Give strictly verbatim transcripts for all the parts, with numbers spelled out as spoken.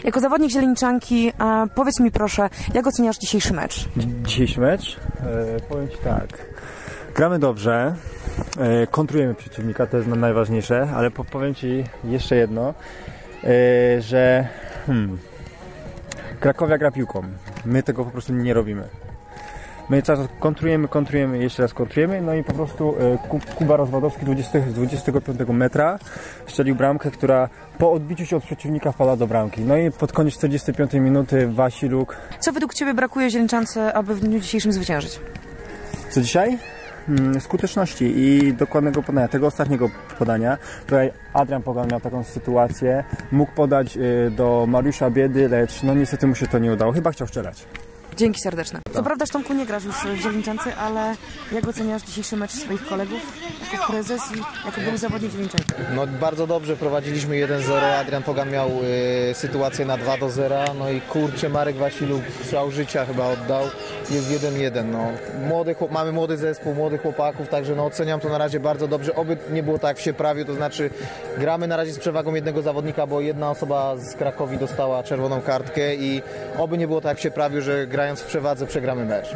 Jako zawodnik Zieleniczanki, a powiedz mi proszę, jak oceniasz dzisiejszy mecz? Dzisiejszy mecz? E, powiem Ci tak. Gramy dobrze, e, kontrujemy przeciwnika, to jest najważniejsze, ale po, powiem Ci jeszcze jedno, e, że hmm, Krakowia gra piłką. My tego po prostu nie robimy. My cały czas kontrujemy, kontrujemy, jeszcze raz kontrujemy, no i po prostu e, Kuba Rozwadowski z dwudziestego piątego metra strzelił bramkę, która po odbiciu się od przeciwnika wpada do bramki. No i pod koniec czterdziestej piątej minuty Wasiluk. Co według Ciebie brakuje Zieleńczance, aby w dniu dzisiejszym zwyciężyć? Co dzisiaj? Hmm, skuteczności i dokładnego podania, tego ostatniego podania. Tutaj Adrian Pogan miał taką sytuację, mógł podać y, do Mariusza Biedy, lecz no niestety mu się to nie udało, chyba chciał strzelać. Dzięki serdeczne. Co prawda, Tomku, nie grasz już w Zieleńczance, ale jak oceniasz dzisiejszy mecz swoich kolegów jako prezes i jako były zawodnik Zieleńczanki? No bardzo dobrze, prowadziliśmy jeden zero, Adrian Pogan miał y, sytuację na dwa do zera, no i kurczę, Marek Wasiluk strzał życia chyba oddał, jest jeden jeden. No. Młody, mamy młody zespół, młodych chłopaków, także no, oceniam to na razie bardzo dobrze, oby nie było tak jak w Sieprawiu, to znaczy gramy na razie z przewagą jednego zawodnika, bo jedna osoba z Krakowi dostała czerwoną kartkę i oby nie było tak jak w Sieprawiu, że grając w przewadze przegramy mecz.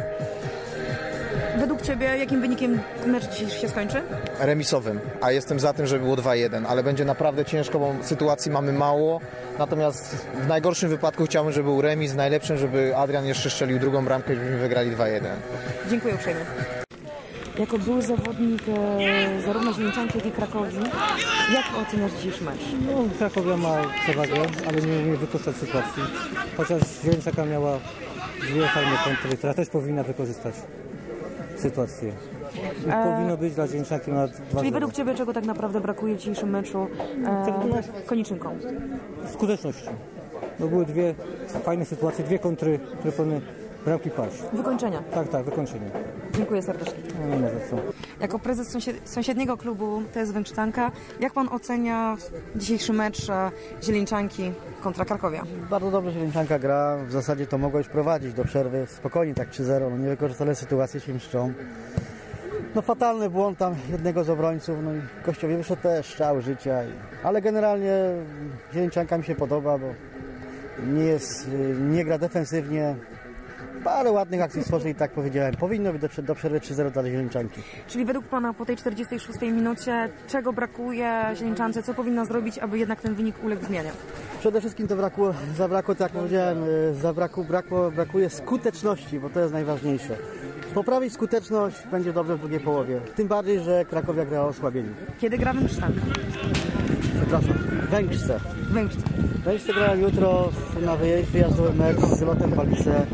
Według Ciebie jakim wynikiem mecz dzisiejszy się skończy? Remisowym, a jestem za tym, żeby było dwa jeden, ale będzie naprawdę ciężko, bo sytuacji mamy mało, natomiast w najgorszym wypadku chciałbym, żeby był remis, w najlepszym, żeby Adrian jeszcze strzelił drugą bramkę i żebyśmy wygrali dwa jeden. Dziękuję uprzejmie. Jako były zawodnik e, zarówno Zieleńczanki, jak i Krakowi, jak oceniasz dzisiejszy mecz? No, Krakowia ma przewagę, ale nie umie wykorzystać sytuacji. Chociaż Zieleńczanka miała dwie fajne kontry, która też powinna wykorzystać sytuację. E... Powinno być dla Zieleńczanki na dwa. Czyli według Ciebie czego tak naprawdę brakuje w dzisiejszym meczu e, koniczynką? Skuteczności. No, były dwie fajne sytuacje, dwie kontry, które powinny bramki paść. Wykończenia? Tak, tak, wykończenie. Dziękuję serdecznie. No, nie ma za co. Jako prezes sąsied sąsiedniego klubu T S Węgrztanka, jak Pan ocenia dzisiejszy mecz Zieleńczanki kontra Krakowia? Bardzo dobrze Zieleńczanka gra, w zasadzie to mogła już prowadzić do przerwy, spokojnie tak trzy zero, no, niewykorzystane sytuacje się mszczą. No fatalny błąd tam jednego z obrońców, no i Kościowie wyszedł też strzał życia, i... ale generalnie Zieleńczanka mi się podoba, bo nie jest, nie gra defensywnie. Parę ładnych akcji stworzyli, tak powiedziałem. Powinno być do, do przerwy trzy zero dla Zieleńczanki. Czyli według Pana po tej czterdziestej szóstej minucie czego brakuje Zieleńczance? Co powinna zrobić, aby jednak ten wynik uległ zmianie? Przede wszystkim to brakło, zabrakło, tak jak powiedziałem, zabrakło, brakło, brakuje skuteczności, bo to jest najważniejsze. Poprawić skuteczność będzie dobrze w drugiej połowie. Tym bardziej, że Krakowia gra o osłabieniu. Kiedy gra Węgrztanka? Przepraszam, Węgrzce. Węgrzce. Węgrzce grają jutro na wyjeźd, wyjazdowy mecz z Lotem Police.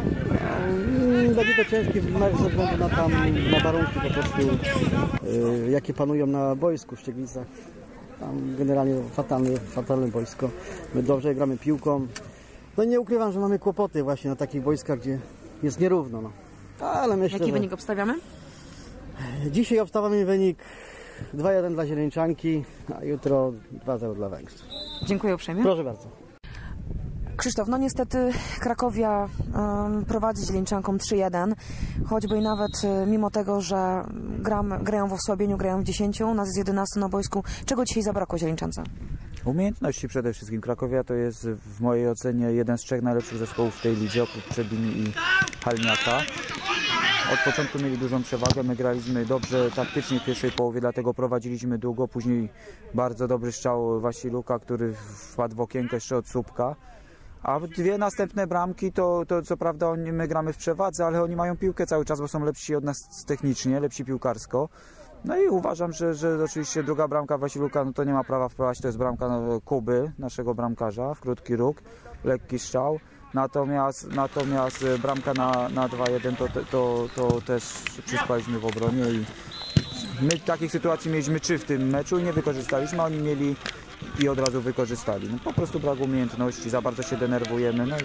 Będzie to ciężki mecz ze względu na, tam, na warunki po prostu, yy, jakie panują na boisku w Ścieglicach. Tam generalnie fatalne, fatalne boisko. My dobrze gramy piłką. No nie ukrywam, że mamy kłopoty właśnie na takich boiskach, gdzie jest nierówno. No. Ale myślę, Jaki że... wynik obstawiamy? Dzisiaj obstawiamy wynik dwa jeden dla Zieleńczanki, a jutro dwa zero dla Węgrów. Dziękuję uprzejmie. Proszę bardzo. Krzysztof, no niestety Krakowia um, prowadzi Zieleńczanką trzy jeden, choćby i nawet mimo tego, że gram, grają w osłabieniu, grają w dziesięciu, nas jest jedenastu na boisku. Czego dzisiaj zabrakło Zieleńczance? Umiejętności przede wszystkim. Krakowia to jest w mojej ocenie jeden z trzech najlepszych zespołów w tej lidze, oprócz Przedlini i Halniaka. Od początku mieli dużą przewagę, my graliśmy dobrze taktycznie w pierwszej połowie, dlatego prowadziliśmy długo, później bardzo dobry strzał Wasiluka, który wpadł w okienko jeszcze od słupka. A dwie następne bramki to, to co prawda oni, my gramy w przewadze, ale oni mają piłkę cały czas, bo są lepsi od nas technicznie, lepsi piłkarsko. No i uważam, że, że oczywiście druga bramka Wasiluka, no to nie ma prawa wprowadzić, to jest bramka Kuby, naszego bramkarza, w krótki róg, lekki strzał. Natomiast, natomiast bramka na, na dwa jeden to, to, to też przyspaliśmy w obronie i my takich sytuacji mieliśmy trzy w tym meczu i nie wykorzystaliśmy, a oni mieli i od razu wykorzystali. No, po prostu brak umiejętności, za bardzo się denerwujemy. No,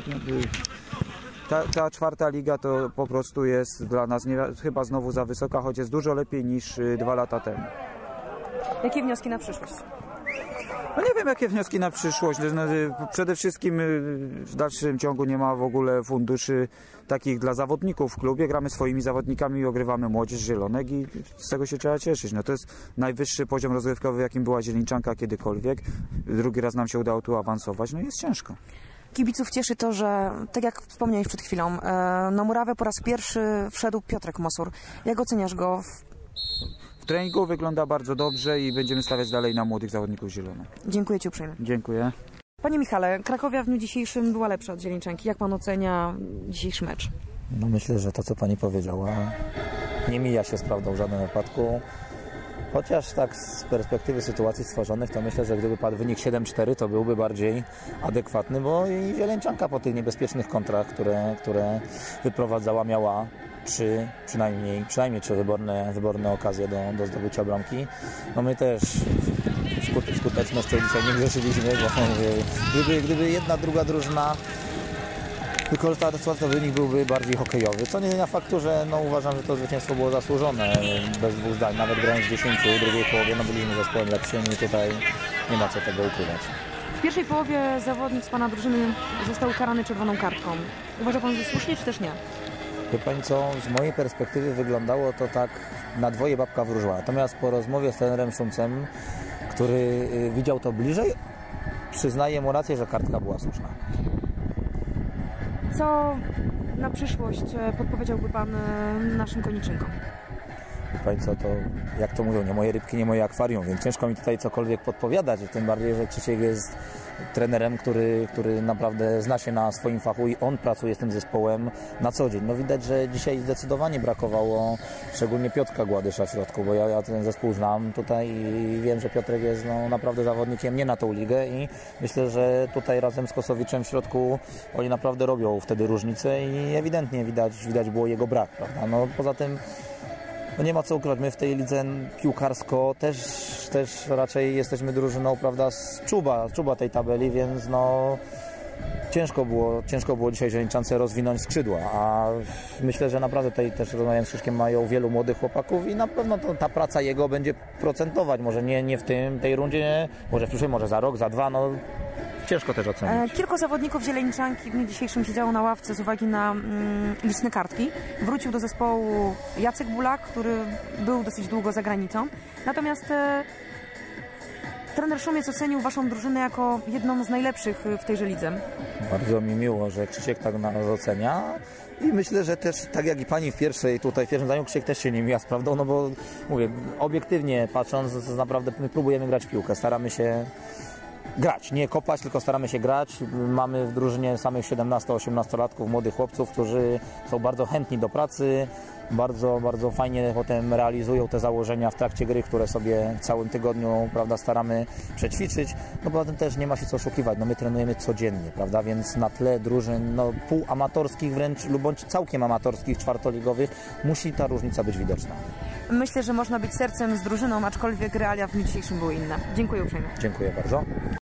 ta, ta czwarta liga to po prostu jest dla nas nie, chyba znowu za wysoka, choć jest dużo lepiej niż dwa lata temu. Jakie wnioski na przyszłość? No nie wiem, jakie wnioski na przyszłość. Przede wszystkim w dalszym ciągu nie ma w ogóle funduszy takich dla zawodników w klubie. Gramy swoimi zawodnikami i ogrywamy młodzież, zielonek i z tego się trzeba cieszyć. No to jest najwyższy poziom rozgrywkowy, jakim była Zieleńczanka kiedykolwiek. Drugi raz nam się udało tu awansować, no i jest ciężko. Kibiców cieszy to, że, tak jak wspomniałeś przed chwilą, na murawę po raz pierwszy wszedł Piotrek Mosur. Jak oceniasz go? W treningu wygląda bardzo dobrze i będziemy stawiać dalej na młodych zawodników Zielone. Dziękuję Ci uprzejmie. Dziękuję. Panie Michale, Krakowia w dniu dzisiejszym była lepsza od Zieleńczanki. Jak Pan ocenia dzisiejszy mecz? No myślę, że to, co Pani powiedziała, nie mija się z prawdą w żadnym wypadku. Chociaż tak z perspektywy sytuacji stworzonych, to myślę, że gdyby padł wynik siedem cztery, to byłby bardziej adekwatny, bo i Zieleńczanka po tych niebezpiecznych kontrach, które, które wyprowadzała, miała trzy, przynajmniej, przynajmniej trzy wyborne, wyborne okazje do, do zdobycia bramki. No my też skute, skutecznością dzisiaj nie grzeszyliśmy, bo mówię, gdyby, gdyby jedna, druga drużyna wykorzystała tę sytuację, to wynik byłby bardziej hokejowy. Co nie zmienia faktu, że no, uważam, że to zwycięstwo było zasłużone, bez dwóch zdań. Nawet grając dziesięciu, w drugiej połowie no, byliśmy zespołem lepszym i tutaj nie ma co tego ukrywać. W pierwszej połowie zawodnik z Pana drużyny został ukarany czerwoną kartką. Uważa Pan, że słusznie, czy też nie? Wie Pani co, z mojej perspektywy wyglądało to tak na dwoje babka wróżyła. Natomiast po rozmowie z trenerem Szumcem, który widział to bliżej, przyznaję mu rację, że kartka była słuszna. Co na przyszłość podpowiedziałby Pan naszym koniczynkom? Wie Pani co, to jak to mówią, nie moje rybki, nie moje akwarium, więc ciężko mi tutaj cokolwiek podpowiadać, tym bardziej, że Krzysiek jest trenerem, który, który naprawdę zna się na swoim fachu i on pracuje z tym zespołem na co dzień. No widać, że dzisiaj zdecydowanie brakowało szczególnie Piotrka Gładysza w środku, bo ja, ja ten zespół znam tutaj i wiem, że Piotrek jest no, naprawdę zawodnikiem nie na tą ligę i myślę, że tutaj razem z Kosowiczem w środku oni naprawdę robią wtedy różnicę i ewidentnie widać, widać było jego brak, prawda? No, poza tym no nie ma co ukrywać, my w tej lidze piłkarsko też, też raczej jesteśmy drużyną, prawda, z czuba, czuba tej tabeli, więc no ciężko było, ciężko było dzisiaj Zieleńczance rozwinąć skrzydła, a myślę, że naprawdę tutaj też rozmawiając z Krzyszkiem mają wielu młodych chłopaków i na pewno to, ta praca jego będzie procentować, może nie, nie w tym, tej rundzie, może w przyszłej, może za rok, za dwa, no ciężko też ocenić. Kilku zawodników Zieleńczanki w dniu dzisiejszym siedziało na ławce z uwagi na mm, liczne kartki. Wrócił do zespołu Jacek Bulak, który był dosyć długo za granicą. Natomiast e, trener Szumiec ocenił Waszą drużynę jako jedną z najlepszych w tejże lidze. Bardzo mi miło, że Krzysiek tak nas ocenia. I myślę, że też, tak jak i Pani w pierwszej, tutaj w pierwszym zdaniu, Krzysiek też się nie mija z prawdą, no bo mówię, obiektywnie patrząc, naprawdę my próbujemy grać w piłkę, staramy się grać, nie kopać, tylko staramy się grać. Mamy w drużynie samych siedemnasto-osiemnastolatków, młodych chłopców, którzy są bardzo chętni do pracy, bardzo, bardzo fajnie potem realizują te założenia w trakcie gry, które sobie w całym tygodniu, prawda, staramy przećwiczyć. No poza tym też nie ma się co oszukiwać, no my trenujemy codziennie, prawda, więc na tle drużyn no, półamatorskich wręcz lub bądź całkiem amatorskich, czwartoligowych musi ta różnica być widoczna. Myślę, że można być sercem z drużyną, aczkolwiek realia w dniu dzisiejszym były inne. Dziękuję uprzejmie. Dziękuję bardzo.